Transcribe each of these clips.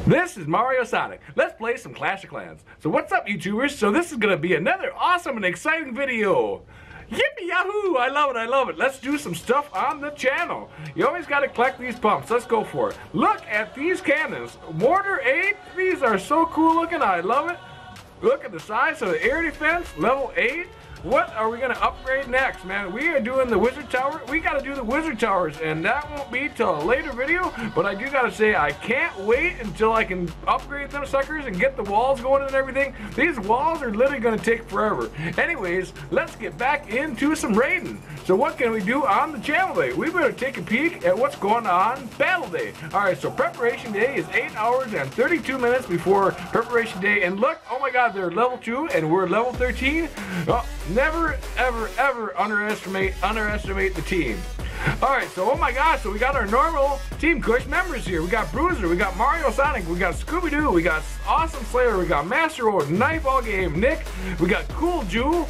This is Mario Sonic. Let's play some Clash of Clans. So what's up, YouTubers? So this is gonna be another awesome and exciting video. Yippee yahoo! I love it, I love it. Let's do some stuff on the channel. You always gotta collect these pumps. Let's go for it. Look at these cannons. Mortar 8. These are so cool looking. I love it. Look at the size of the air defense. Level 8. What are we going to upgrade next, man? We are doing the Wizard Tower. We got to do the Wizard Towers, and that won't be till a later video, but I do got to say I can't wait until I can upgrade them suckers and get the walls going and everything. These walls are literally going to take forever. Anyways, let's get back into some raiding. So what can we do on the channel day? We better take a peek at what's going on Battle Day. Alright, so Preparation Day is 8 hours and 32 minutes before Preparation Day, and look, oh my god, they're level 2 and we're level 13. Oh, never, ever underestimate the team. Alright, so oh my gosh, so we got our normal Team Kush members here. We got Bruiser, we got Mario Sonic, we got Scooby-Doo, we got Awesome Slayer, we got Master Road, Knife All Game, Nick, we got Cool Jewel,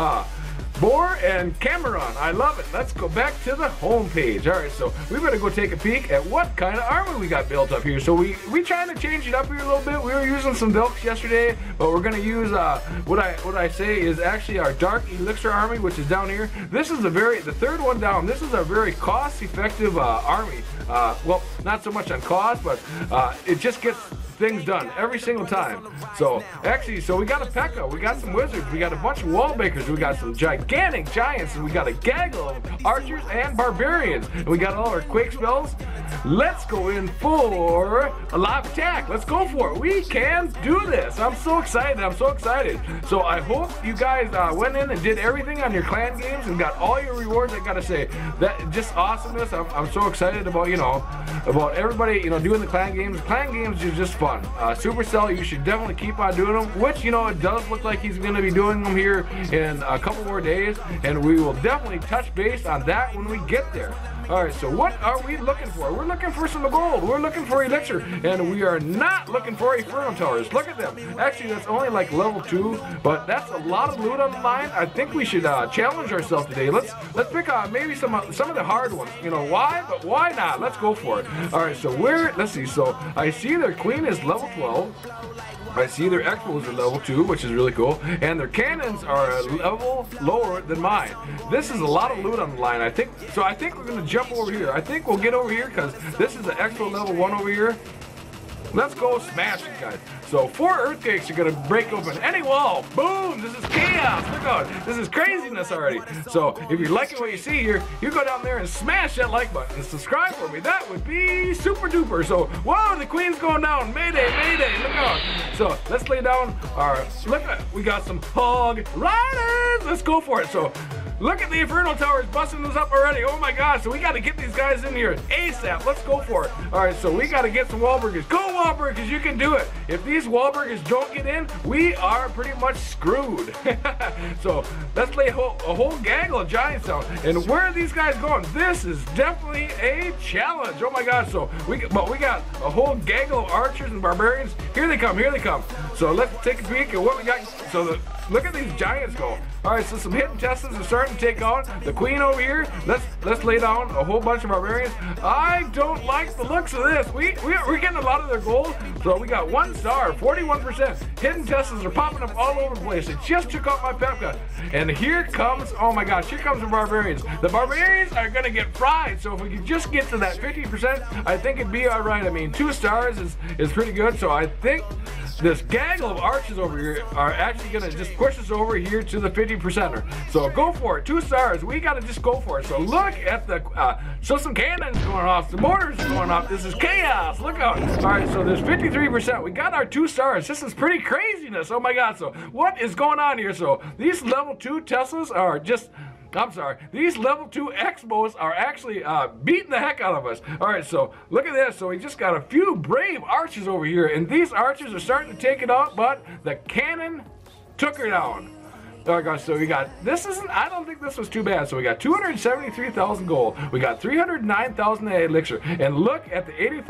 Boar, and Cameron. I love it. Let's go back to the home page. Alright, so we better go take a peek at what kind of armor we got built up here. So we trying to change it up here a little bit. We were using some Vilks yesterday, but we're gonna use what I say is actually our Dark Elixir army, which is down here. This is the third one down. This is a very cost-effective army. Well, not so much on cost, but it just gets things done every single time. So actually, so we got a P.E.K.K.A, we got some wizards, we got a bunch of wall breakers, we got some gigantic giants, and we got a gaggle of archers and barbarians, and we got all our quake spells. Let's go in for a live attack. Let's go for it. We can do this. I'm so excited. I'm so excited. So I hope you guys went in and did everything on your clan games and got all your rewards. I gotta say that just awesomeness. I'm so excited about about everybody doing the clan games. Clan games are just fun. Supercell, you should definitely keep on doing them, which it does look like he's going to be doing them here in a couple more days, and we will definitely touch base on that when we get there. Alright, so what are we looking for? We're looking for some gold, we're looking for elixir, and we are not looking for Inferno Towers. Look at them. Actually, that's only like level 2, but that's a lot of loot on the line. I think we should challenge ourselves today. Let's pick maybe some of the hard ones. Why? But why not? Let's go for it. Alright, so let's see. So I see their queen is level 12. I see their Expos are level 2, which is really cool, and their cannons are a level lower than mine. This is a lot of loot on the line, I think. So I think we're going to jump over here. I think we'll get over here because this is the Expo level 1 over here. Let's go smash it, guys. So 4 earthquakes are gonna break open any wall. Boom! This is chaos. Look out! This is craziness already. So if you're liking what you see here, you go down there and smash that like button and subscribe for me. That would be super duper. So whoa, the queen's going down. Mayday, mayday! Look out! So let's lay down our. We got some hog riders. Let's go for it. So. Look at the Inferno Towers busting us up already. Oh my gosh, so we got to get these guys in here ASAP. Let's go for it. Alright, so we got to get some wallburgers. Go wallburgers, you can do it. If these wallburgers don't get in, we are pretty much screwed. So let's lay a whole gaggle of giants down. And where are these guys going? This is definitely a challenge. Oh my gosh, so we got a whole gaggle of archers and barbarians. Here they come, here they come. So let's take a peek at what we got. So look at these giants go. Alright, so some hidden Teslas are starting to take on the queen over here. Let's lay down a whole bunch of barbarians. I don't like the looks of this. We're getting a lot of their gold. So we got 1 star, 41%. Hidden Teslas are popping up all over the place. It just took out my P.E.K.K.A. And here comes, oh my gosh, here comes the barbarians. The barbarians are gonna get fried. So if we could just get to that 50%, I think it'd be alright. I mean, 2 stars is pretty good. So I think this gaggle of archers over here are actually gonna just push us over here to the 50%er. So go for it. 2 stars. We gotta just go for it. So look at the so some cannons going off, the mortars are going off. This is chaos. Look out. Alright, so there's 53%. We got our 2 stars. This is pretty craziness. Oh my god. So what is going on here? So these level 2 Teslas are just these level 2 Expos are actually beating the heck out of us. Alright, so look at this. So we just got a few brave archers over here, and these archers are starting to take it out, but the cannon took her down. All right, guys, so we got, I don't think this was too bad. So we got 273,000 gold. We got 309,000 elixir. And look at the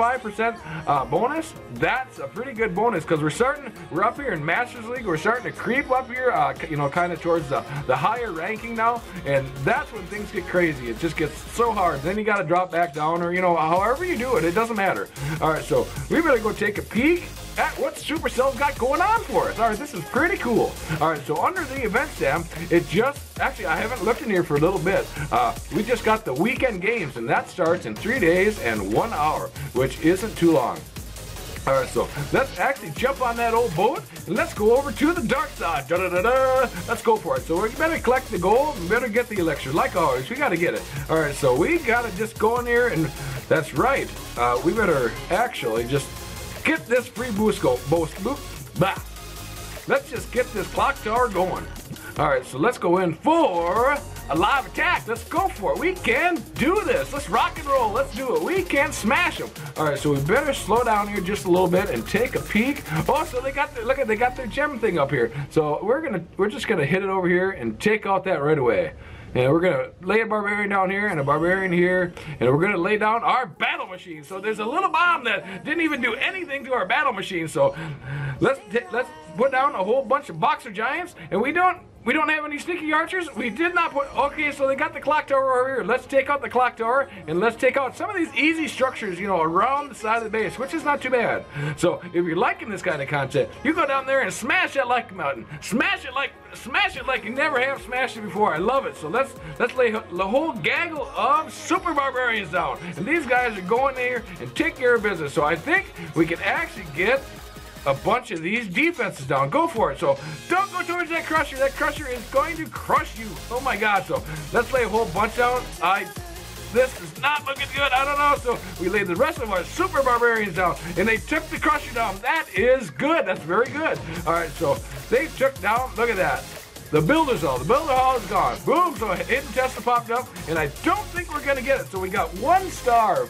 85% bonus. That's a pretty good bonus because we're up here in Masters League. We're starting to creep up here, you know, kind of towards the higher ranking now. And that's when things get crazy. It just gets so hard. Then you got to drop back down, or, you know, however you do it, it doesn't matter. All right, so we better go take a peek at what Supercell's got going on for us. All right, this is pretty cool. All right, so under the events tab, it just, actually, I haven't looked in here for a little bit. We just got the weekend games, and that starts in 3 days and 1 hour, which isn't too long. All right, so let's actually jump on that old boat and let's go over to the dark side. Da-da-da-da. Let's go for it. So we better collect the gold and better get the elixir. Like always, we got to get it. All right, so we got to just go in here, and that's right. We better actually just get this free boost go. Bah. Let's just get this clock tower going. All right, so let's go in for a live attack. Let's go for it. We can do this. Let's rock and roll. Let's do it. We can smash them. All right, so we better slow down here just a little bit and take a peek. Oh, so they got they got their gem thing up here. So we're just gonna hit it over here and take out that right away. And we're gonna lay a barbarian down here and a barbarian here, and we're gonna lay down our battle machine. So there's a little bomb that didn't even do anything to our battle machine. So let's put down a whole bunch of boxer giants, and we don't have any sneaky archers. We did not put, okay, so they got the clock tower over here. Let's take out the clock tower, and let's take out some of these easy structures, you know, around the side of the base, which is not too bad. So if you're liking this kind of content, you go down there and smash that like button. Smash it like you never have smashed it before. I love it. So let's lay the whole gaggle of super barbarians down. And these guys are going there and take care of business. So I think we can actually get a bunch of these defenses down. Go for it. So don't go towards that crusher. That crusher is going to crush you. Oh my God. So let's lay a whole bunch down. This is not looking good. I don't know. So we laid the rest of our super barbarians down, and they took the crusher down. That is good. That's very good. All right. So they took down, look at that, the builder's hall. The builder hall is gone. Boom. So a hidden Tesla popped up, and I don't think we're going to get it. So we got 1 star,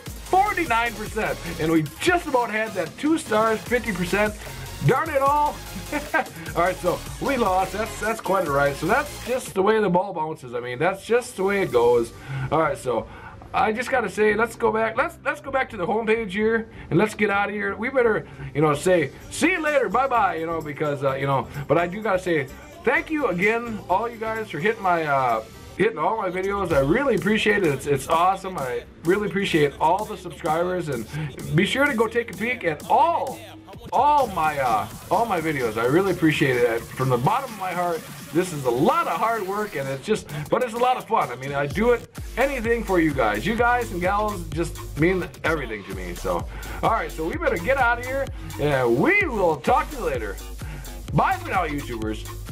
49%, and we just about had that 2 stars, 50%. Darn it all. All right, so we lost. That's quite all right. So that's just the way the ball bounces. I mean, that's just the way it goes. All right, so I just gotta say, let's go back. Let's go back to the homepage here, and let's get out of here. We better, you know, say see you later, bye bye, you know, because you know. But I do gotta say thank you again, all you guys, for hitting my hitting all my videos. I really appreciate it. It's awesome. I really appreciate all the subscribers, and be sure to go take a peek at all my videos. I really appreciate it from the bottom of my heart. This is a lot of hard work, and but it's a lot of fun. I mean, I do it anything for you guys. You guys and gals just mean everything to me. So, all right, so we better get out of here, and we will talk to you later. Bye for now, YouTubers.